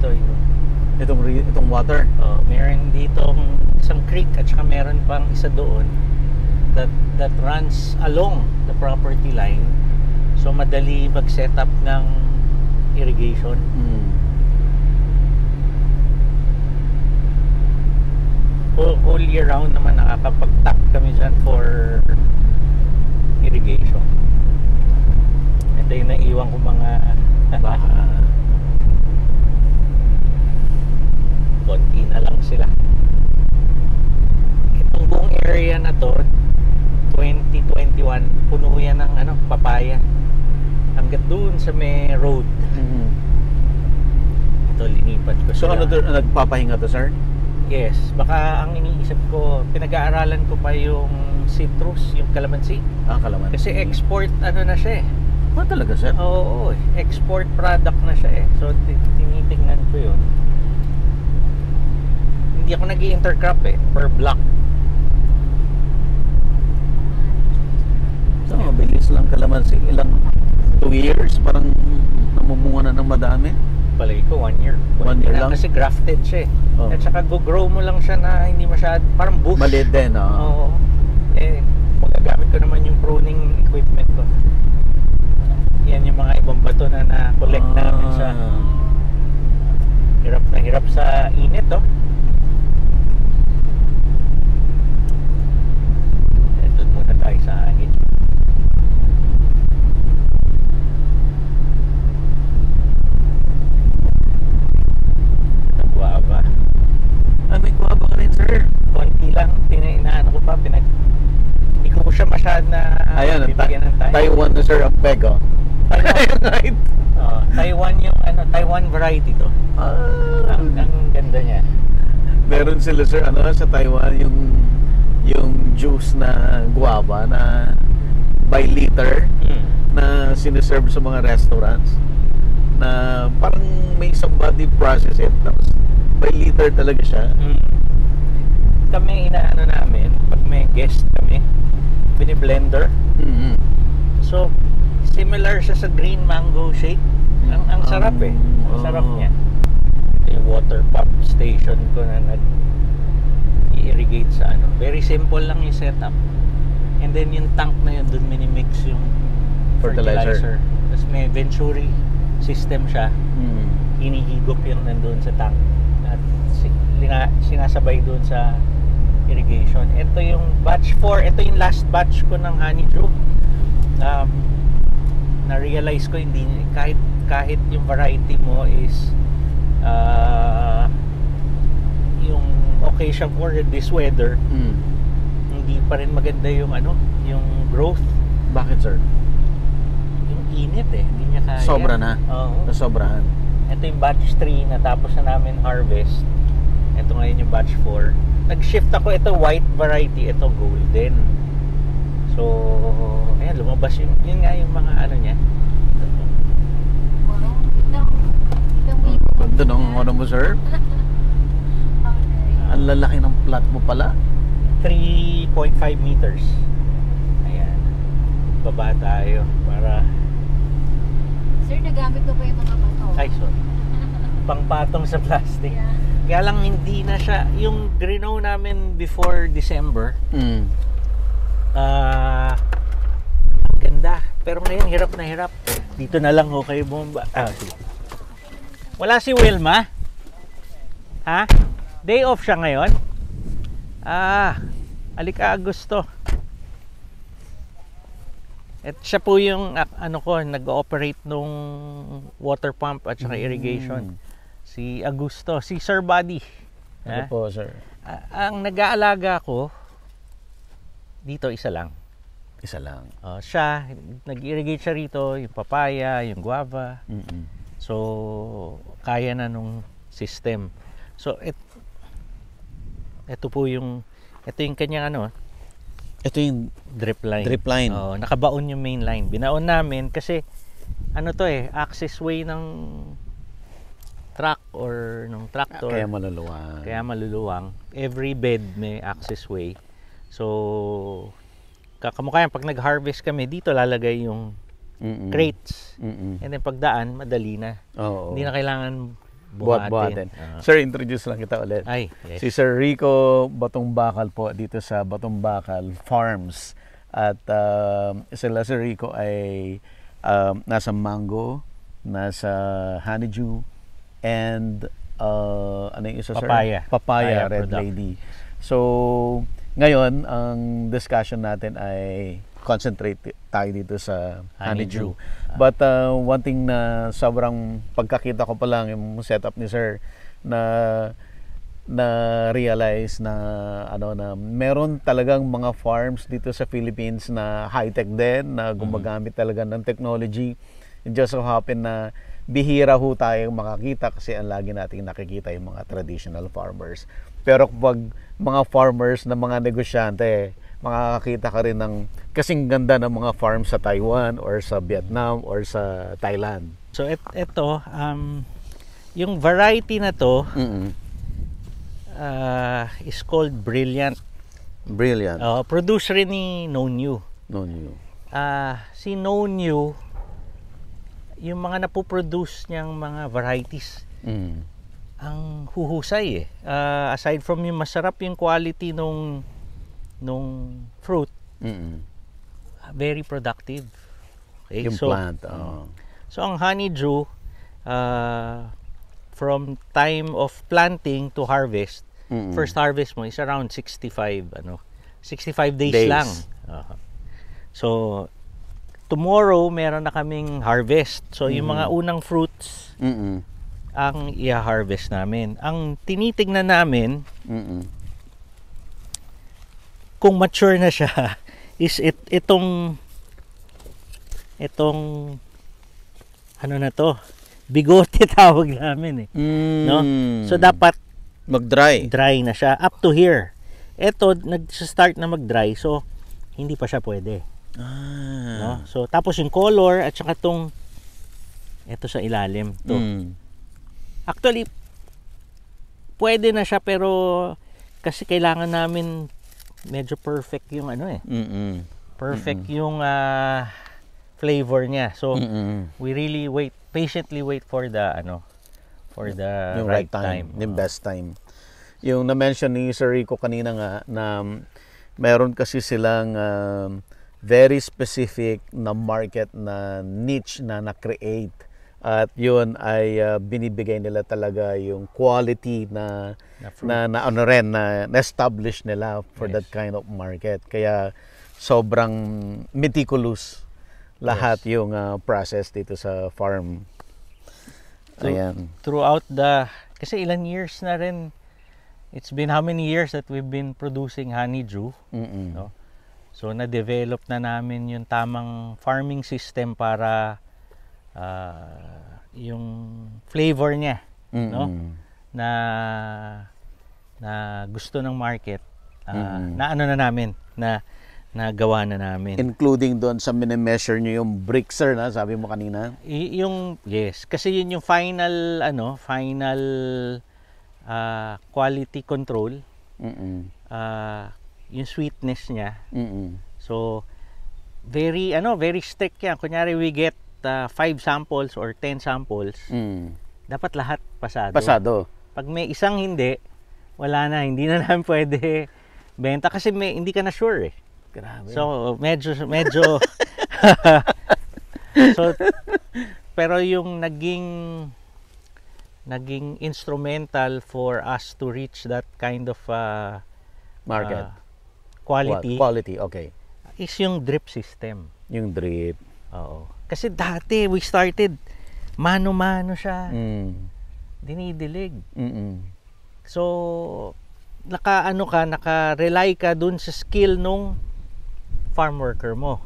dito yung Itong water. meron dito isang creek at saka meron pang isa doon that runs along the property line. So madali mag-set up ng irrigation. All year round naman nakakapag-tap kami dyan for irrigation. Ito yung naiwan ko mga Baka. konti na lang sila. Itong buong area na to 2021 puno yan ng papaya hanggat doon sa may road. Ito linipat ko So sila. nagpapahinga to, sir? Yes, baka ang iniisip ko, pinag-aaralan ko pa yung citrus, yung calamansi. Kalamansi. Kasi export na siya eh. Talaga, sir? Oo, export product na siya eh. So tinitingnan ko yun. Hindi ako nag-i-intercrop eh, per block. So, mabilis lang kalamansi. Ilang 2 years, parang namumunga na ng madami. Palagi ko 1 year. 1 year lang? Kasi grafted siya eh. Oh. At saka go-grow mo lang siya na hindi masyad, parang bush. Maliit din, Oo. Magagamit ko naman yung pruning equipment ko. Yan yung mga ibang bato na na-collect namin sa hirap na hirap sa init, oh. Doon muna tayo sa hangin. Guava. May guava ka rin, sir. Konti lang, inaano ko pa, hindi ko siya masyad na Ayan, bibigyan ng time. Taiwan na, sir, ang peg, oh. Right. Taiwan yung Taiwan variety to. Ang ganda niya. Meron sila, sir, sa Taiwan yung juice na guava na by liter na siniserve sa mga restaurants na parang may somebody process it tapos by liter talaga siya. Kami inaano namin pag may guest kami, bini-blender. So similar siya sa green mango shake. Ang sarap eh. Ang sarap niya. Yung water pump station ko na nag-irrigate sa Very simple lang yung setup. And then yung tank na yun, dun minimix yung fertilizer. Tapos may Venturi system siya. Hinihigop yung nandun sa tank. At sinasabay dun sa irrigation. Ito yung batch 4. Ito yung last batch ko ng honeydew. Na-realize ko hindi kahit yung variety mo is yung okay siya for this weather, hindi pa rin maganda yung yung growth. Bakit, sir? Yung init eh, hindi niya kaya. Sobra na. Oo. Nasobrahan. Ito yung batch 3 natapos na namin harvest. Ito ngayon yung batch 4. Nag-shift ako, ito white variety, ito golden. So, ayan, lumabas yun nga yung mga niya. Ganda ng mo, sir. Ang lalaki ng plot mo pala. 3.5 meters. Ayan. Baba tayo para... Sir, nagamit ko pa yung mga bato. Ay, sorry. Pangpatong sa plastic. Yeah. Kaya lang hindi na siya... Yung greenhow namin before December, ganda. Pero ngayon, hirap na hirap. Dito na lang ho kayo bumaba. Sige. Wala si Wilma? Ha? Day off siya ngayon? Alika Agosto. At siya po yung nag-ooperate nung water pump at saka irrigation. Si Agosto, si Sir Buddy. Ano po, sir? Ang nag-aalaga ko dito isa lang. Isa lang. Siya, nag-irrigate siya rito, yung papaya, yung guava. So, kaya na nung system. So, ito yung kanyang Ito yung drip line. Drip line. Nakabaon yung main line. Binaon namin kasi access way ng truck or ng tractor. Kaya maluluwang. Every bed may access way. So, kakamukha yan, pag nag-harvest kami, dito lalagay yung crates. And then pagdaan, madali na. Hindi na kailangan buhat-buhatin. Sir, introduce lang kita ulit. Ay, yes. Si Sir Rico Batong Bakal po dito sa Batong Bakal Farms. At sila Sir Rico ay nasa mango, nasa honeydew, and ano yung isa, Papaya. sir? Papaya Red product. Lady. So, ngayon, ang discussion natin ay concentrate tayo dito sa honeydew. But one thing na sobrang pagkakita ko pa lang yung setup ni Sir na realize na na meron talagang mga farms dito sa Philippines na high-tech din, na gumagamit talaga ng technology. It just so happen na bihira ho tayong makakita kasi ang lagi nating nakikita yung mga traditional farmers. Pero kapag mga farmers na mga negosyante, makakakita ka rin ng kasing ganda ng mga farms sa Taiwan or sa Vietnam or sa Thailand. So ito, yung variety na to is called Brilliant. Brilliant. Producer rin ni No New. No New. Si No New, yung mga napoproduce niyang mga varieties, ang huhusay eh. Aside from yung masarap yung quality nung fruit, very productive. Okay? Yung plant. So ang honeydew, from time of planting to harvest, first harvest mo is around 65 days lang. So tomorrow meron na kaming harvest. So yung mga unang fruits ang i-harvest namin. Ang tinitignan namin kung mature na siya is itong ano na to, bigote tawag namin eh. No? So dapat mag-dry. Dry na siya up to here. Ito nag-start na mag-dry, so hindi pa siya pwede. No? So tapos yung color at saka ito sa ilalim to. Actually pwede na siya, pero kasi kailangan namin medyo perfect yung perfect yung flavor niya. So we really patiently wait for the yung right time, yung best time. Yung na-mention ni Sir Rico kanina nga na meron kasi silang very specific na market na niche na na-create, at yun ay binibigay nila talaga yung quality na establish nila for that kind of market. Kaya sobrang meticulous lahat yung process dito sa farm. Ayan. Throughout kasi ilang years na rin, it's been how many years that we've been producing honeydew, no? So na-develop na namin yung tamang farming system para yung flavor niya, no? Na gusto ng market, na gawa na namin. Including doon sa mini-measure nyo yung brick, sir, na sabi mo kanina? Yes, kasi yun yung final quality control. Yung sweetness niya. So very strict yan. Kunyari we get 5 samples or 10 samples, dapat lahat pasado. Pag may isang hindi, wala na, hindi na namin pwede benta kasi hindi ka na sure eh. Grabe. So medyo so pero yung naging instrumental for us to reach that kind of market quality, okay, is yung drip system. Yung drip. Oo. Kasi dati we started mano-mano siya. Dinidilig. So naka-rely ka dun sa skill nung farm worker mo.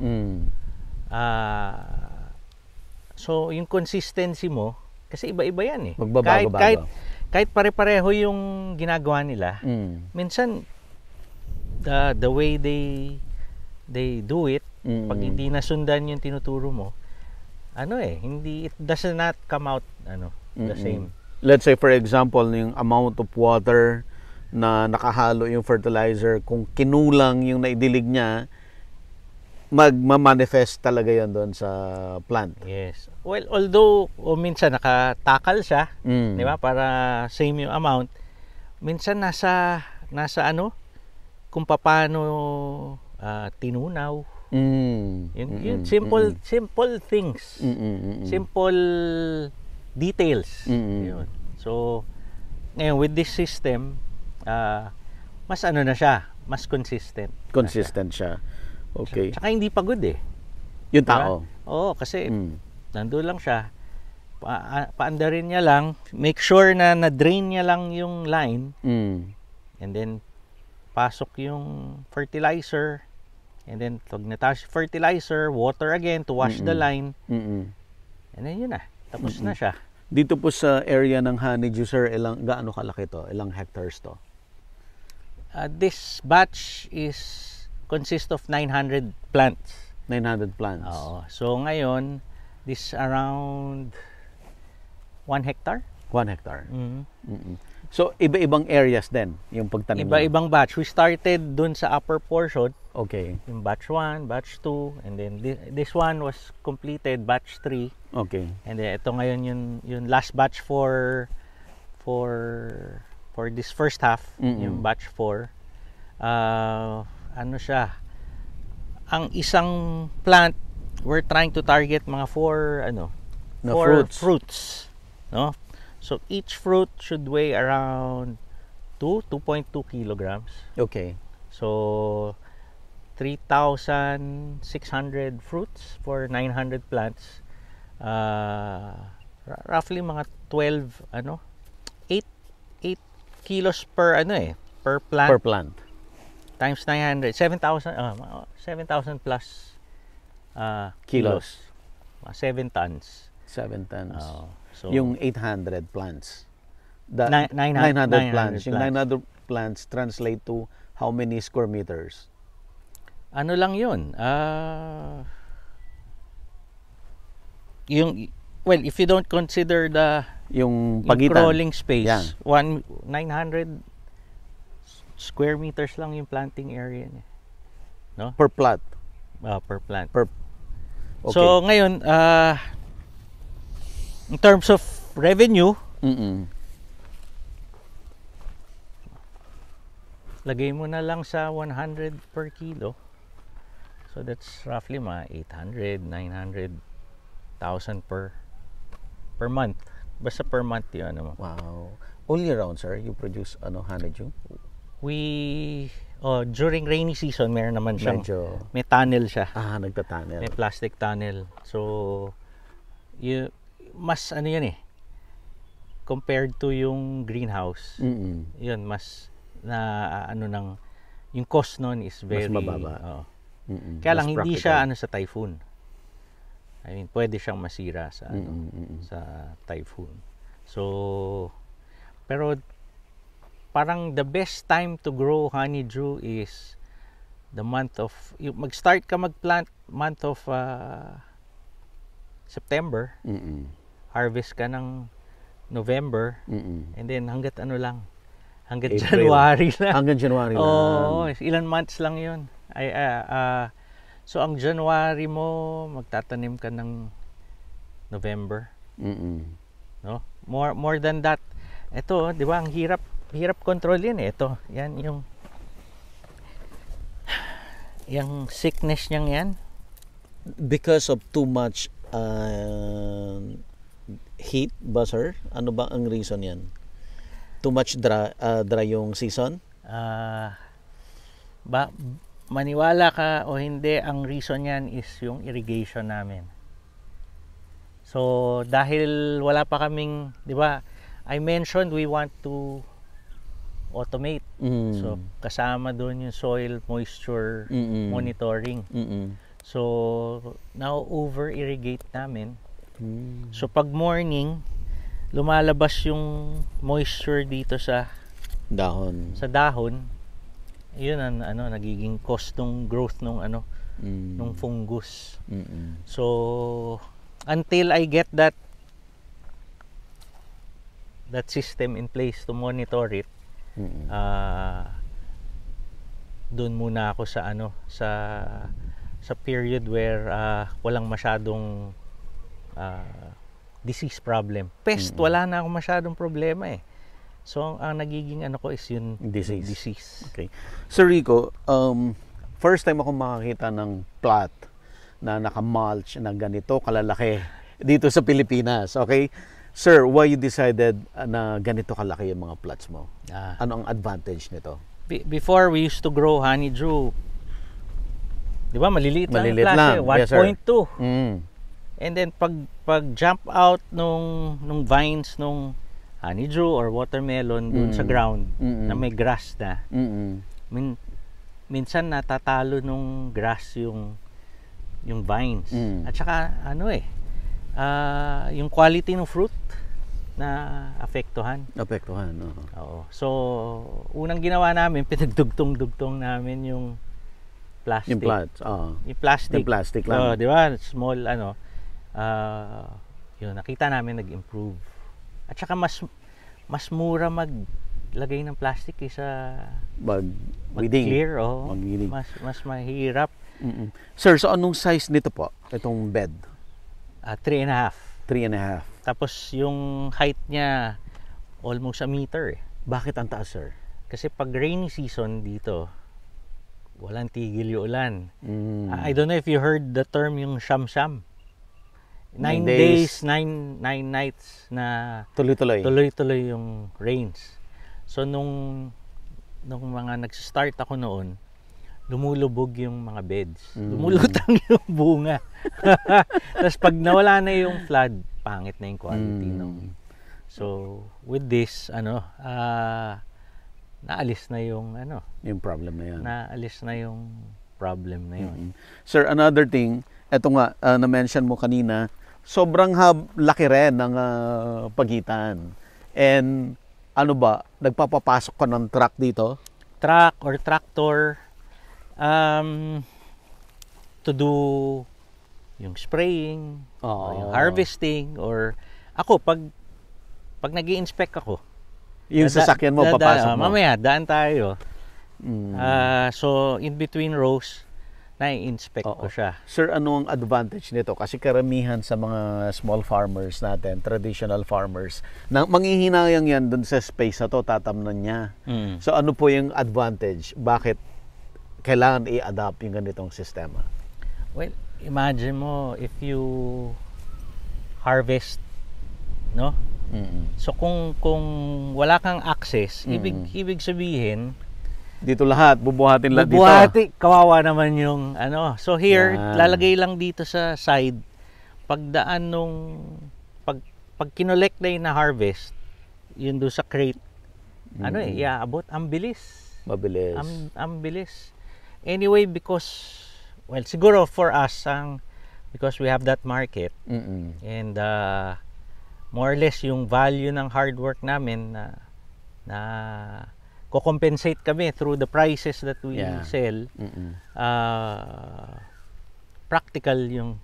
So yung consistency mo, kasi iba-iba yan eh. Magbabago-bago. Kahit pare-pareho yung ginagawa nila, minsan the way they do it, pag hindi nasundan yung tinuturo mo, it does not come out the same. Let's say for example, yung amount of water na nakahalo yung fertilizer, kung kinulang yung naidilig niya, magma-manifest talaga yon doon sa plant. Yes. Well, although minsan nakatakal siya, Mm. di ba? Para same yung amount. Minsan nasa ano, kung paano tinunaw. Yun, simple things. Simple details. Yun. So, ngayon with this system, mas ano na siya, mas consistent. Consistent siya. Okay. Tsaka hindi pagod eh. Yung Diba? tao. Oo, kasi nandoon lang siya. Paandarin niya lang, make sure na na-drain niya lang yung line, and then pasok yung fertilizer, and then pag natapos fertilizer, water again to wash the line, and then yun na, tapos na siya. Dito po sa area ng honeydew, sir, gaano kalaki to? Ilang hectares to? This batch consists of 900 plants. 900 plants. Oo. So ngayon, this around 1 hectare. 1 hectare. So, iba-ibang areas din yung pagtanim. Iba-ibang batch. We started dun sa upper portion, Okay. yung batch 1, batch 2, and then this one was completed, batch 3. Okay. And then ito ngayon yung last batch for this first half, yung batch 4. Ano siya? Ang isang plant, we're trying to target mga 4 fruits, no? So each fruit should weigh around 2.2 kilograms. Okay. So 3,600 fruits for 900 plants. Roughly mga 8 kilos per plant. Per plant. Times 900, 7,000 plus kilos. 7 tons. 7 tons. So Yung 800 plants. 900 plants. Yung 900 plants translate to how many square meters? ano lang yun? If you don't consider Yung yung pagitan. crawling space, Yan. 900 square meters lang yung planting area niya. No? Per plot. Per plant. Okay. So ngayon, in terms of revenue, lagay mo na lang sa 100 per kilo. So that's roughly mga 800, 900,000 per month. Basta per month yun. Wow. All year round, sir, you produce honeydew? During rainy season, meron naman siyang, Medyo, may tunnel siya. nagtatunnel. May plastic tunnel. So, mas ano yun compared to yung greenhouse. Yun, mas yung cost nun is very Mas mababa. Kaya lang Mas hindi practical. siya sa typhoon. I mean, pwede siyang masira sa sa typhoon. So, pero parang the best time to grow honeydew is the month of mag-start ka mag-plant month of September. Harvest ka ng November, and then hanggat hanggat April. January lang. Hanggang January lang. Oo, ilan months lang 'yun. So ang January mo magtatanim ka ng November, no? More than that. Ito, 'di ba, ang hirap control 'yan Ito, 'yan yung sickness niyang 'yan. Because of too much heat ba, sir? Ano ba ang reason yan? Too much dry yung season? Maniwala ka o hindi, ang reason yan is yung irrigation namin. So, dahil wala pa kaming, di ba, I mentioned we want to automate. So, kasama doon yung soil moisture monitoring. So, now over-irrigate namin. So, pag morning, lumalabas yung moisture dito sa dahon. Yun ang nagiging cause ng growth ng nung fungus. So, until I get that system in place to monitor it, doon muna ako sa sa period where walang masyadong disease problem. Pest, wala na akong masyadong problema eh. So, ang nagiging ano ko is yung disease. Okay. Sir Rico, first time ako makakita ng plot na naka-mulch na ganito kalalaki dito sa Pilipinas. Okay? Sir, why you decided na ganito kalaki yung mga plots mo? Ano ang advantage nito? Before, we used to grow honeydew. Di ba? Maliliit lang. Yes, sir. 1.2. And then, pag jump out nung vines nung honeydew or watermelon dun sa ground na may grass na, minsan natatalo nung grass yung vines. At saka, yung quality ng fruit na apektuhan. Oo. So, unang ginawa namin, pinagdugtong-dugtong namin yung plastic. Yung plots, Yung plastic. Yung plastic lang. Di ba? Small, yun, nakita namin nag-improve. At saka mas mura maglagay ng plastic kaysa mag-clear. Mag-weeding. Mas mahirap. Sir, so anong size nito po? Itong bed? 3.5. 3.5. Tapos yung height niya almost a meter. Bakit ang taas, sir? Kasi pag rainy season dito, walang tigil yung ulan. I don't know if you heard the term yung siyam-siyam. 9 days, 9 nights na tuloy-tuloy yung rains. So nung mga nag-start ako noon, lumulubog yung mga beds. Lumulutang yung bunga. Tapos pag nawala na yung flood, pangit na yung quality nung. So with this, naalis na yung yung problem na yan. Naalis na yung problem na yun. Sir, another thing, eto nga, na-mention mo kanina, sobrang laki rin ng pagitan. And nagpapapasok ka ng truck dito? Truck or tractor to do yung spraying, or yung harvesting, or ako, pag nag-i-inspect ako, yung sasakyan mo, papasok mo? Mamaya, daan tayo. So, in between rows, na-inspect ko siya. Sir, ano ang advantage nito? Kasi karamihan sa mga small farmers natin, traditional farmers, manghihinayang yan dun sa space na to, tatamnan niya. So, ano po yung advantage? Bakit kailangan i-adapt yung ganitong sistema? Well, imagine mo, if you harvest, no? So, kung wala kang access, ibig sabihin, dito lahat, bubuhatin lahat dito. Kawawa naman yung So here, lalagay lang dito sa side. Pagdaan pag kinolect na yung na-harvest, yun doon sa crate, iaabot, ang bilis. Mabilis. Ang bilis. Anyway, because, siguro for us, because we have that market, and more or less yung value ng hard work namin na ko-compensate kami through the prices that we sell. Practical yung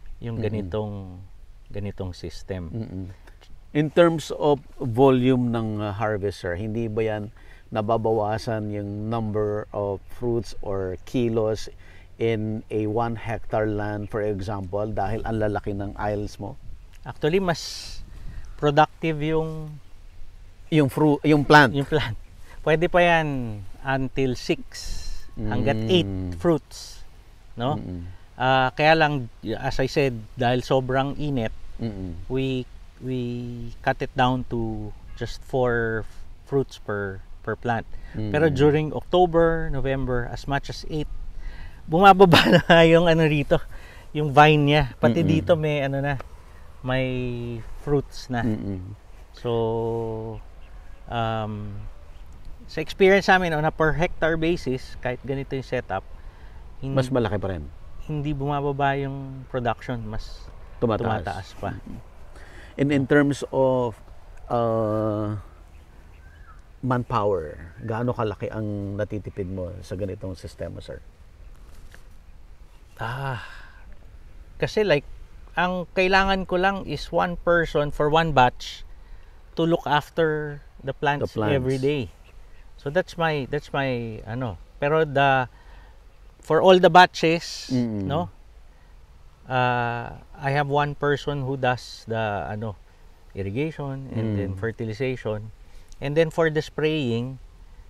ganitong system. In terms of volume ng harvester, hindi ba yan nababawasan yung number of fruits or kilos in a 1 hectare land, for example, dahil ang lalaki ng aisles mo? Actually, mas productive yung plant. Yung plant. Pwede pa yan until 6 hanggat 8 fruits, no? Kaya lang, as I said, dahil sobrang init, we cut it down to just 4 fruits per plant. Pero during October, November, as much as 8, bumababa na yung rito, yung vine niya. Pati dito may may fruits na. So sa experience namin on a per hectare basis, kahit ganito yung setup, mas malaki pa rin. Hindi bumababa yung production, mas tumataas pa. And in terms of manpower, gaano kalaki ang natitipid mo sa ganitong sistema, sir? Kasi ang kailangan ko lang is 1 person for 1 batch to look after the plants every day. So that's my Pero for all the batches, Mm-mm. no? I have one person who does the irrigation and then fertilization. And then for the spraying,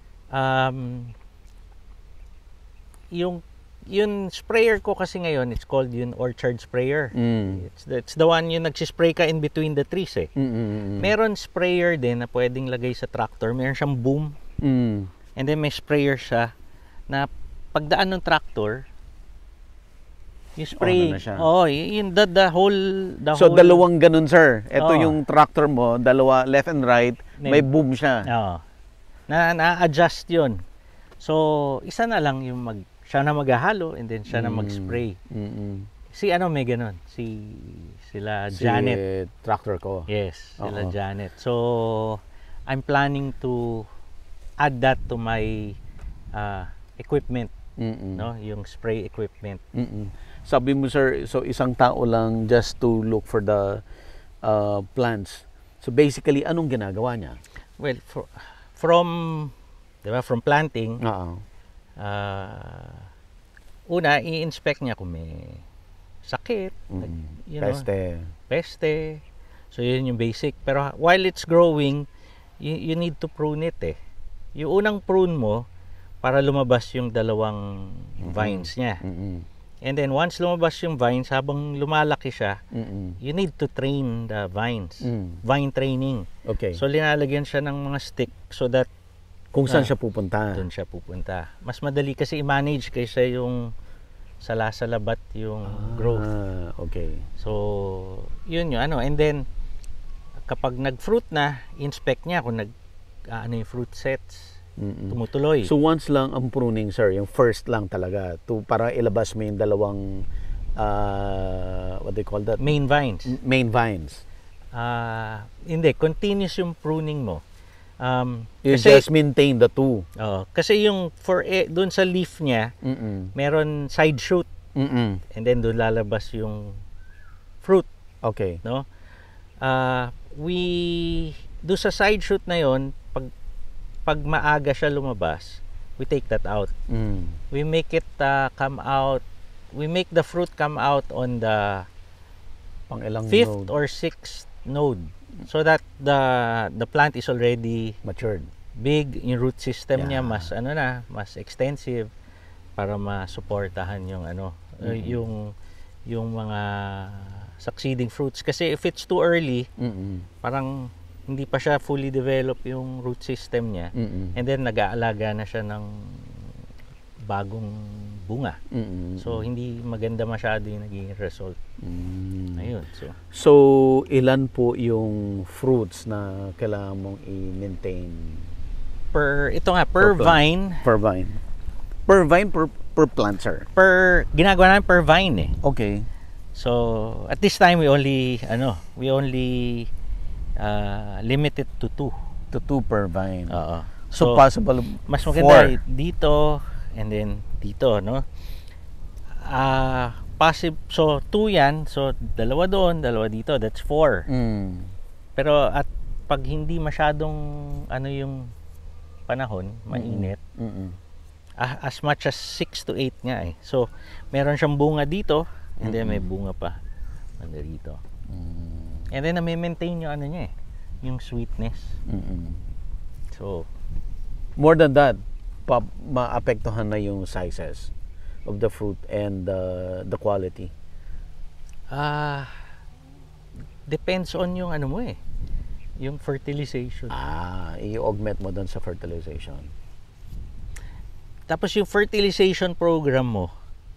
yung sprayer ko kasi ngayon, it's called yung orchard sprayer. It's the one yung nagsispray ka in between the trees eh. Meron sprayer din na pwedeng lagay sa tractor. Meron siyang boom. And then may sprayer siya na pagdaan ng tractor, yung spray. na siya. Yung the whole So, dalawang ganun, sir. Ito Oo. yung tractor mo, dalawa left and right, may boom siya. Na-adjust yun. So, isa na lang yung siya na maghahalo and then siya na mag-spray. Si may ganun. Sila Janet. Si tractor ko. Yes, sila Oo. Janet. So, I'm planning to add that to my equipment, no? Yung spray equipment. Sabi mo, sir, so isang tao lang just to look for the plants. So basically, anong ginagawa niya? Well, from planting, una i-inspect niya kung may sakit, peste. So yun yung basic. Pero while it's growing, you need to prune it eh. Yung unang prune mo para lumabas yung dalawang vines niya. And then once lumabas yung vines, habang lumalaki siya, you need to train the vines. Vine training. Okay. So linalagyan siya ng mga stick so that Kung saan siya pupunta. doon siya pupunta. Mas madali kasi i-manage kaysa yung salasalabat yung growth. Okay. So yun yung And then kapag nag-fruit na, inspect niya kung yung fruit sets. Tumutuloy. So once lang ang pruning, sir, yung first lang talaga para ilabas mo yung dalawang what do you call that? Main vines. Main vines. Hindi, continuous yung pruning mo. You just maintain the two. Kasi yung doon sa leaf niya, meron side shoot. And then doon lalabas yung fruit, Okay. no? Doon sa side shoot na yon, pag maaga siya lumabas, we take that out. We make it come out. We make the fruit come out on the Pang-ilang 5th node? or 6th node, so that the plant is already Matured. big, yung root system niya Yeah. mas extensive para masuportahan yung yung mga succeeding fruits. Kasi if it's too early, parang hindi pa siya fully develop yung root system niya. And then nag-aalaga na siya ng bagong bunga. So hindi maganda masyado yung naging result. Ayun. So ilan po yung fruits na kailangan mong i-maintain? Per Per vine, Per vine. Per vine, per plant, sir. ginagawa namin per vine eh. Okay. So at this time we only limit it to 2. To 2 per vine. Oo. So possible mas maganda 4. dito and then dito, no? So 2 yan, so dalawa doon, dalawa dito, that's 4. Pero at pag hindi masyadong yung panahon, mainit, as much as 6 to 8 nga eh. So meron siyang bunga dito and then may bunga pa dito. And then na-maintain yung niya eh, yung sweetness. So More than that, maapektuhan na yung sizes of the fruit and the quality. Depends on yung mo eh, yung fertilization. I-augment mo doon sa fertilization. Tapos yung fertilization program mo,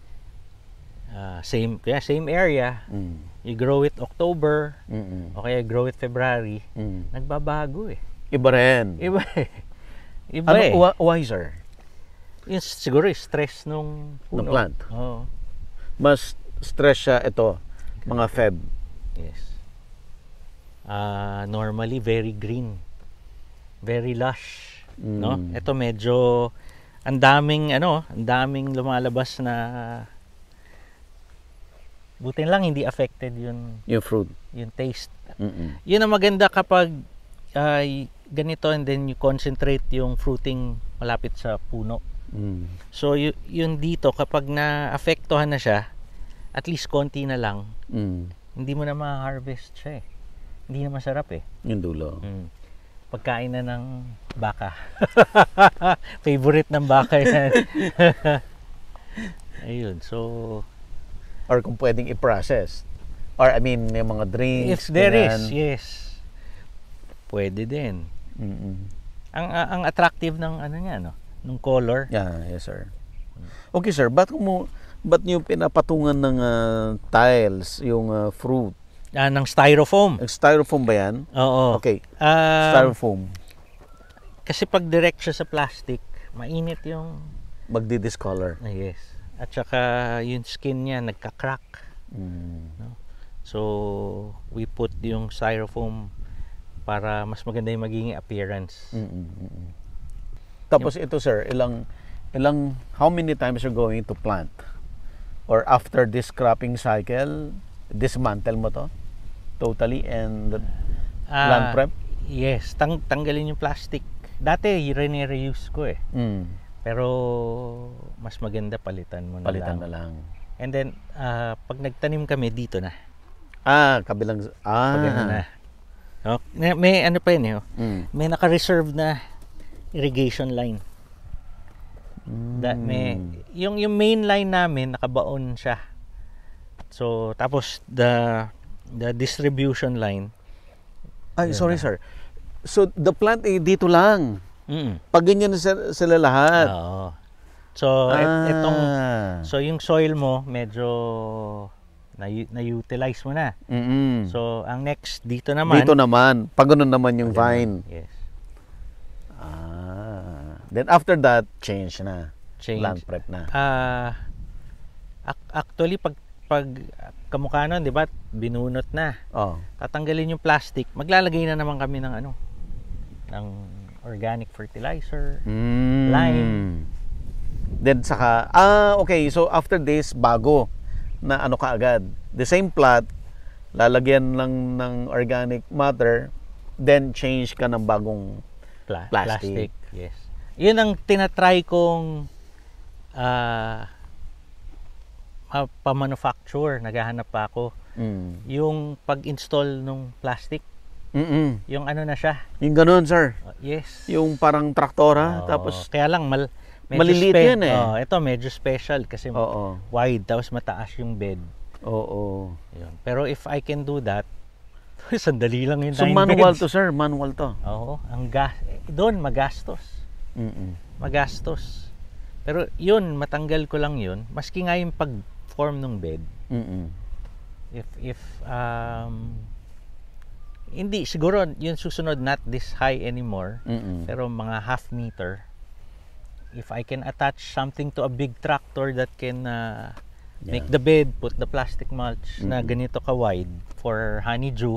same area, you grow it October, o kaya grow it February, nagbabago eh. Iba rin. Iba eh. Why, sir? Yung siguro stress nung puno. Ng plant. Oo. Mas stress siya mga Feb. Yes. Normally very green. Very lush, no? Ito medyo ang daming lumalabas na buti lang hindi affected yung fruit. Yung taste. Yun ang maganda kapag ganito and then you concentrate yung fruiting malapit sa puno. So yun dito kapag na-apektuhan na siya, at least konti na lang, hindi mo na ma-harvest siya eh. Hindi na masarap eh. Yung dulo. Pagkain na ng baka. Favorite ng baka yan. Ayun, so Or kung pwedeng i-process. Or I mean, yung mga drinks. if there ganyan. is, yes. Pwede din. Mm-mm. Ang attractive ng ano niya, no? Nung color. Yeah, yes sir. Okay sir, ba't niyo pinapatungan ng tiles yung fruit? Ng styrofoam. Styrofoam ba yan? Oo. Okay. Ah, Styrofoam. kasi pag direct siya sa plastic, mainit yung Magdi-discolor. yes. At saka yung skin niya nagka-crack. No? So, we put yung styrofoam para mas maganda yung magiging appearance. Tapos ito sir, how many times you're going to plant? Or after this cropping cycle, dismantle mo to totally and plant prep? Yes, tanggalin yung plastic. Dati reuse ko eh. Pero mas maganda palitan mo na Palitan lang. na lang. And then pag nagtanim kami dito na. Kabilang Pag ano na. Oh, may ano pa yun eh. May naka-reserve na irrigation line. Yung main line namin nakabaon siya. So tapos the distribution line. Sorry sir. So the plant dito lang. Pag ganyan na sila lahat. Oo. So so yung soil mo medyo na-utilize mo na. So ang next dito naman. Dito naman. Pag ganun naman yung vine. Yes. Then after that, change na. Change. Plant prep na. Actually pag kamukha nun, 'di ba? Binunot na. Tatanggalin yung plastic, maglalagay na naman kami ng ng organic fertilizer, lime. Then saka okay, so after this bago na kaagad. The same plot, lalagyan lang ng organic matter, then change ka ng bagong plastic. Yes. 'Yun ang tinatry kong pa-manufacture, naghahanap pa ako. Yung pag-install nung plastic. Yung ano na siya. Yung ganun, sir. Yes. Yung parang traktora, tapos kaya lang medyo maliliit yan eh. Ito medyo special kasi wide tapos mataas yung bed. Yun. Pero if I can do that, sandali lang yung 9 manual beds. to, sir, manual to. Oo, doon magastos. Magastos. Pero yun, matanggal ko lang yun. Maski nga yung pag-form ng bed. If hindi, siguro yung susunod not this high anymore, pero mga half meter. If I can attach something to a big tractor that can make the bed, put the plastic mulch na ganito ka-wide for honeydew,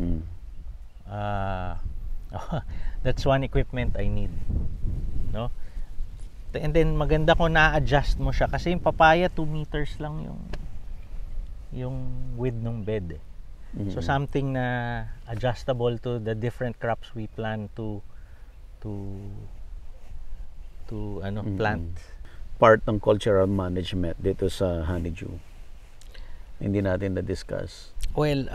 that's one equipment I need. No? And then maganda kung na-adjust mo siya kasi yung papaya 2 meters lang yung width ng bed eh. So something na adjustable to the different crops we plan to plant. Part ng cultural management dito sa honeydew. Hindi natin na-discuss. Well,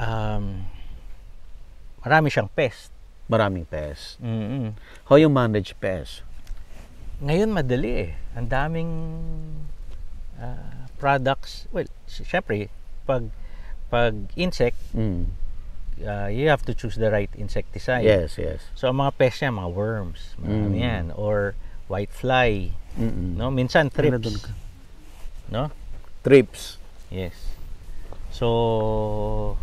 marami siyang pest. Maraming pest. How you manage pest? Ngayon madali eh. Ang daming products. Well, syempre pag insect, you have to choose the right insecticide. Yes. So ang mga pest niya, mga worms, marami yan, or white fly, no? Minsan thrips, no? Thrips. Yes. So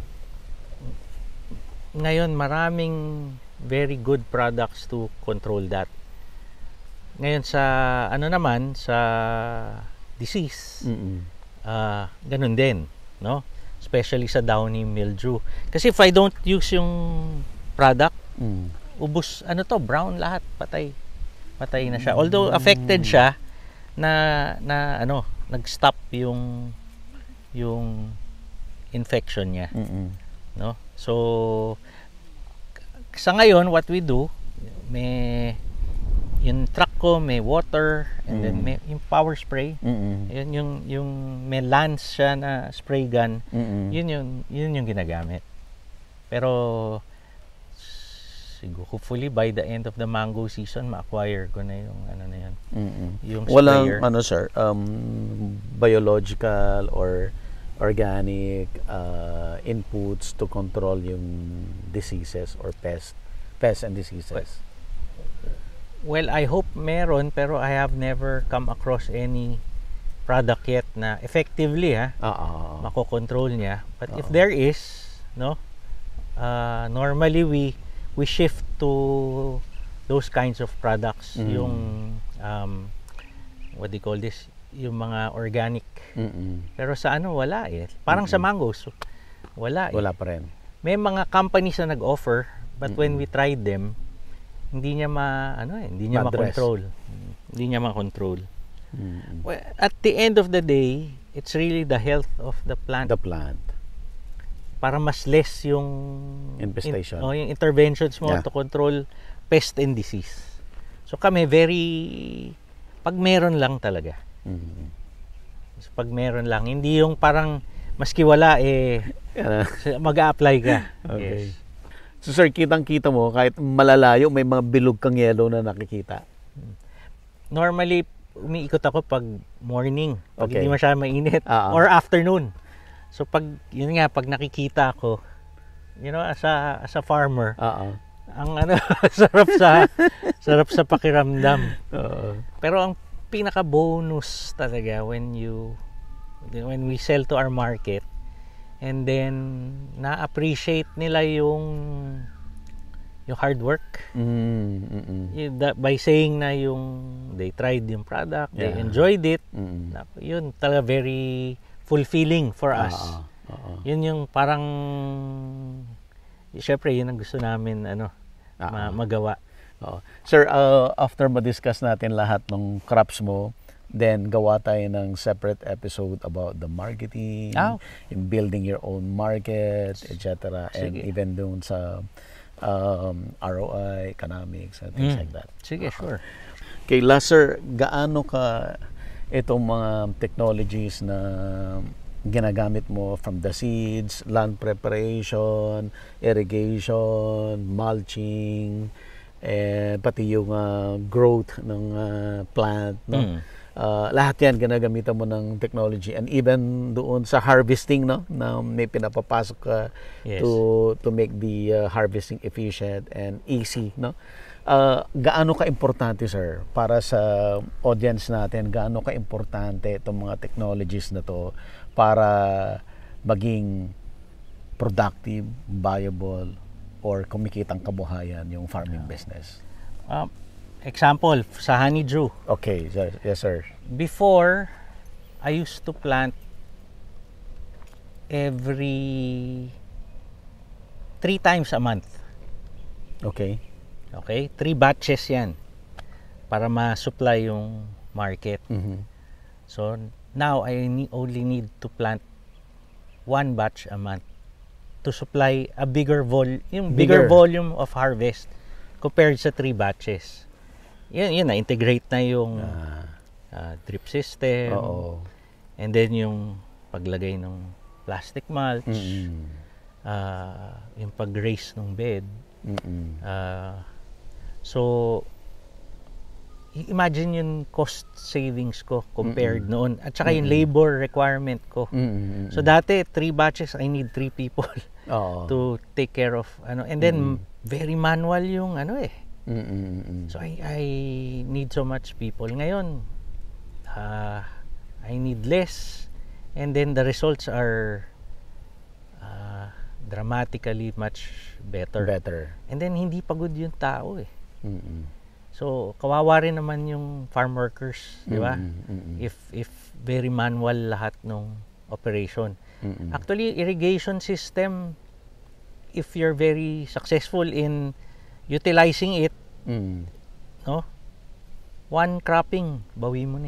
ngayon maraming very good products to control that. Ngayon sa sa disease, ganun din, no? Especially sa downy mildew. Kasi if I don't use yung product, ubos brown lahat, patay na siya. Although affected siya na nag-stop yung infection niya. No? So sa ngayon what we do, yung truck ko may water, and then may yung power spray. Yun yung may lance siya na spray gun. Yun yung ginagamit. Pero siguro hopefully by the end of the mango season ma-acquire ko na yung ano na yun. Yung sprayer. Walang sir, biological or organic inputs to control yung diseases or pests and diseases. Well, I hope meron, pero I have never come across any product yet na effectively makokontrol niya. But if there is, no, normally we shift to those kinds of products. Yung what do you call this? Yung mga organic. Pero sa ano wala eh. Parang sa mangoes wala eh. Wala pa rin. May mga companies na nag-offer, but when we tried them, hindi niya ma-control. Hindi niya ma-control. Well, at the end of the day, it's really the health of the plant. The plant. Para mas less yung infestation. Yung interventions mo to control pest and disease. So kami pag meron lang talaga. So, pag meron lang, hindi yung parang maski wala mag-a-apply ka. Okay. Yes. So sir, kitang-kita mo kahit malalayo may mga bilog kang yellow na nakikita. Normally umiikot ako pag morning, pag Okay. hindi masyadong mainit, or afternoon. So pag pag nakikita ako, as a farmer, ang sarap sa pakiramdam. Pero ang pinaka bonus talaga when we sell to our market, and then na-appreciate nila yung hard work. By saying na they tried yung product, they enjoyed it. Yun talaga very fulfilling for us. Yun yung parang syempre yun ang gusto namin magawa. Sir, after ma-discuss natin lahat ng crops mo, then gawa tayo ng separate episode about the marketing, in building your own market, etc. And even doon sa ROI, economics, and things like that. Sige, sure. Okay, last sir, gaano ka itong mga technologies na ginagamit mo from the seeds, land preparation, irrigation, mulching, and pati yung growth ng plant, no? Lahat yan ginagamitan mo ng technology, and even doon sa harvesting, no, na may pinapapasok ka to make the harvesting efficient and easy, no? Gaano ka importante sir para sa audience natin, gaano ka importante itong mga technologies na to para maging productive, viable, or kumikitang kabuhayan yung farming business? Example, sa honeydew. Okay, yes sir. Before, I used to plant every 3 times a month. Okay. Okay? 3 batches yan para ma-supply yung market. So, now I only need to plant 1 batch a month to supply a bigger volume of harvest compared sa 3 batches. Yun na-integrate na yung drip system. And then yung paglagay ng plastic mulch, yung pag-raise ng bed. So imagine yung cost savings ko compared noon, at saka yung labor requirement ko. So dati 3 batches, I need 3 people to take care of and then very manual yung so I need so much people. Ngayon I need less, and then the results are dramatically much better. And then hindi pagod yung tao So kawawa rin naman yung farm workers, di ba? If very manual lahat ng operation. Actually, irrigation system, if you're very successful in utilizing it, no? 1 cropping, bawi mo na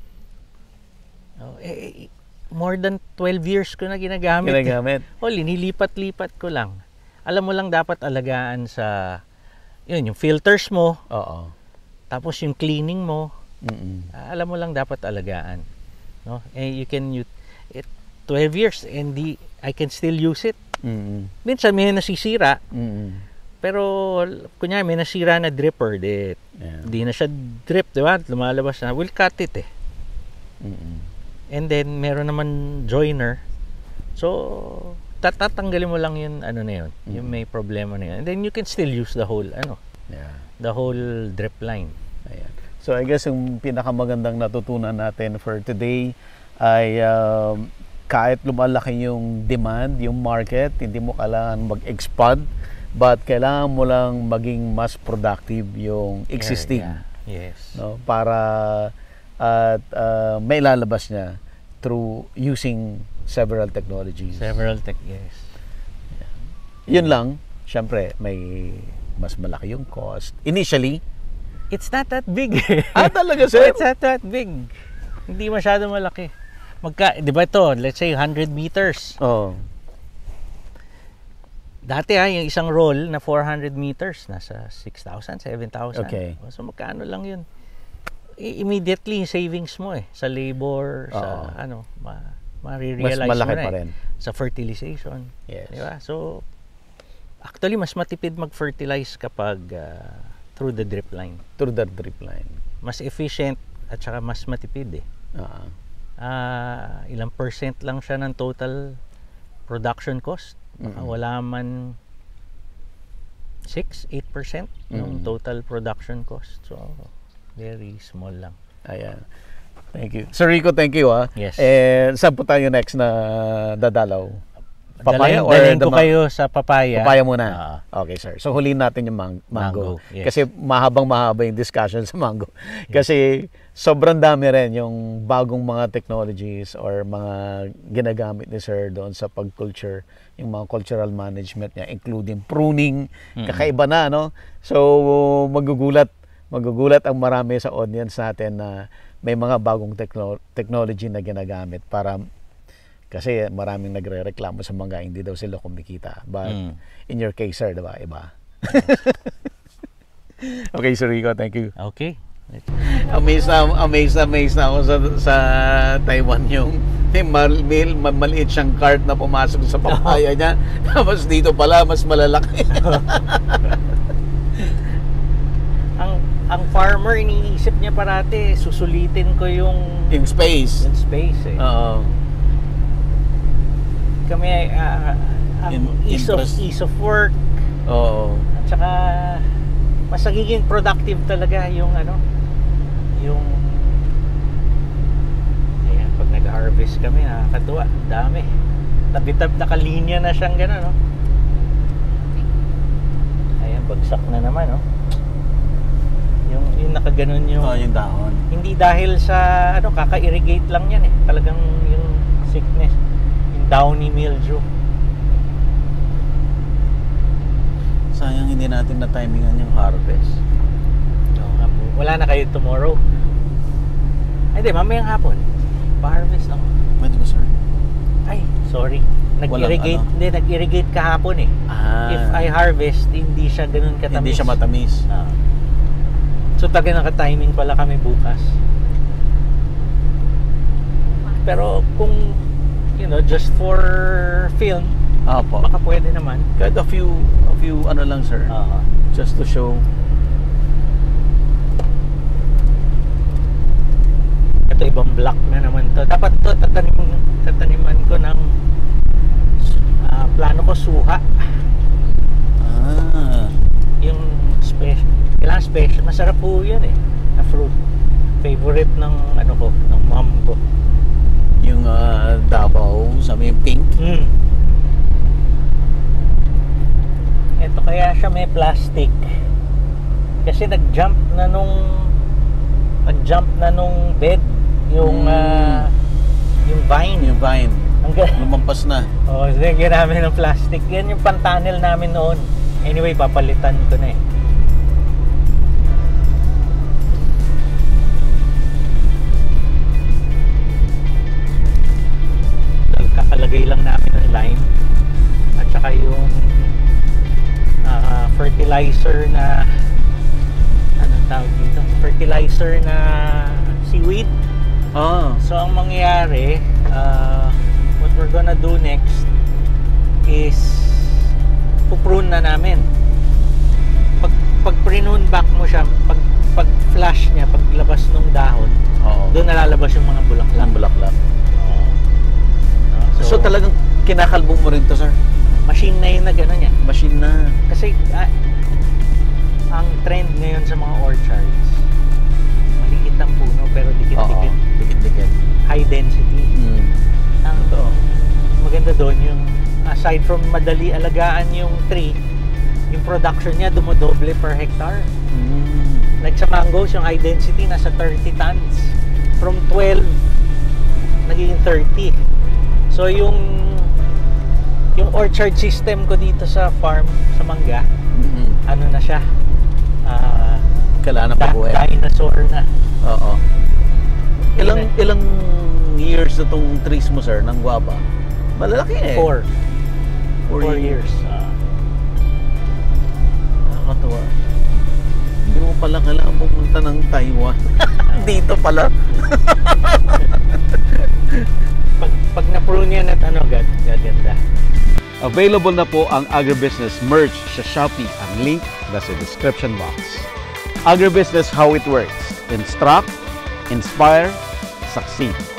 more than 12 years ko na ginagamit. Linilipat-lipat ko lang. Alam mo lang dapat alagaan sa yung filters mo. Tapos yung cleaning mo, Mm-mm. alam mo lang dapat alagaan. No? And you can use it 12 years and I can still use it. Mm-mm. Minsan may nasisira, Mm-mm. pero kunya may nasira na dripper, Yeah. di na siya drip, di ba? Lumalabas na, we'll cut it eh. Mm-mm. And then meron naman joiner. So tatanggalin mo lang yung ano na yun, yung may problema na yun. And then you can still use the whole Yeah. the whole drip line. Ayan. So I guess yung pinakamagandang natutunan natin for today ay kahit lumalaki yung demand, yung market, hindi mo kailangan mag-expand, but kailangan mo lang maging mas productive yung existing. Yeah. Yes. No? Para at may lalabas niya through using several technologies. Yes. Yun lang, syempre may mas malaki yung cost. Initially, It's not that big. talaga sir? It's not that big. Hindi masyado malaki. Di ba ito, let's say 100 meters. Oh. Dati yung isang roll na 400 meters, nasa 6,000, 7,000. Okay. So magkano lang yun? Immediately savings mo sa labor, sa Mas ma-realize malaki mo na pa rin. sa fertilization. Yes. Di ba? So actually mas matipid mag-fertilize kapag through the drip line. Through the drip line. Mas efficient at saka mas matipid ilang percent lang siya ng total production cost. Baka wala man 6-8% ng total production cost. So very small lang. Ayan. Thank you. Sir Rico, thank you Yes. Saan po tayo next na dadalaw? Papaya or dalhin ko kayo sa papaya. Papaya muna. Okay, sir. So huliin natin yung mango. Yes. Kasi mahaba yung discussion sa mango. Kasi sobrang dami rin yung bagong mga technologies or mga ginagamit ni sir doon sa pag-culture, yung mga cultural management niya, including pruning. Kakaiba na, no? So magugulat ang marami sa audience natin na may mga bagong technology na ginagamit para kasi maraming nagrereklamo sa mga hindi daw sila kumikita. But in your case, sir, diba? Iba. Okay, Sir Rico, thank you. Okay. Amazed na ako sa Taiwan yung maliit siyang cart na pumasok sa papaya niya. Tapos dito pala, mas malalaki. ang farmer, iniisip niya parati, susulitin ko yung space. Yung space Oo. Kami ease of work. Oo. At saka mas nagiging productive talaga yung yung ayan, pag nag-harvest kami, nakakatuwa, dami. Tabi-tab nakalinya na siyang gano'n, no? Ayan, bagsak na naman, no? Yung nakaganon yung yung dahon. Hindi dahil sa kaka-irrigate lang yan talagang yung sickness, yung downy mildew. Sayang hindi natin na-timingan yung harvest. Wala na kayo tomorrow. Ay, hindi, mamayang hapon. Pa-harvest ako. Pwede ba, sir? Ay, sorry. Nag-irrigate, nag-irrigate kahapon If I harvest, hindi siya ganun katamis. Hindi siya matamis. So taga naka-timing pala kami bukas. Pero kung just for film, Apo. baka pwede naman. Kahit a few ano lang, sir. Just to show. Ito ibang block na naman to. Dapat to tataniman ko ng plano ko suha. Yung special. Kailangan special. Masarap po yan na fruit. Favorite ng ng mom ko. Yung Davao, sabi yung pink. Ito kaya siya may plastic. Kasi nag-jump na nung bed yung vine. Yung vine. Lumampas na. Lagyan namin ng plastic. Yan yung pantanel namin noon. Anyway, papalitan ko na Kakalagay lang namin ng lime at saka yung fertilizer na tawag dito, fertilizer na seaweed. Ah. So ang mangyayari, what we're gonna do next is puprune na namin. Pag prune back mo siya, pag flash niya, paglabas ng dahon, Oo. doon nalalabas yung mga bulaklak. Ang bulaklak. Oo. No, So talagang kinakalbong mo rin to, sir? machine na yun na gano'n yan. Machine na. Kasi ang trend ngayon sa mga orchards, maliit ang puno pero dikit-dikit. Oo. Dikit-dikit. High density. Ang Totoo. maganda doon yung aside from madali alagaan yung tree, yung production niya dumodoble per hectare. Like sa mangoes, yung high density nasa 30 tons. From 12 naging 30. So yung orchard system ko dito sa farm sa mangga, ano na siya? Kailangan na pabuhay. Dinosaur na. Oo. Ilang years na tong trees mo, sir, ng guava? Malalaki eh. 4 4 years. Nakakatuwa. Hindi mo pala kailangan pumunta ng Taiwan. Dito pala. Pag na-prune yan at gaganda. Available na po ang Agribusiness merch sa Shopee. Ang link nasa description box. Agribusiness, how it works. Instruct, inspire, succeed.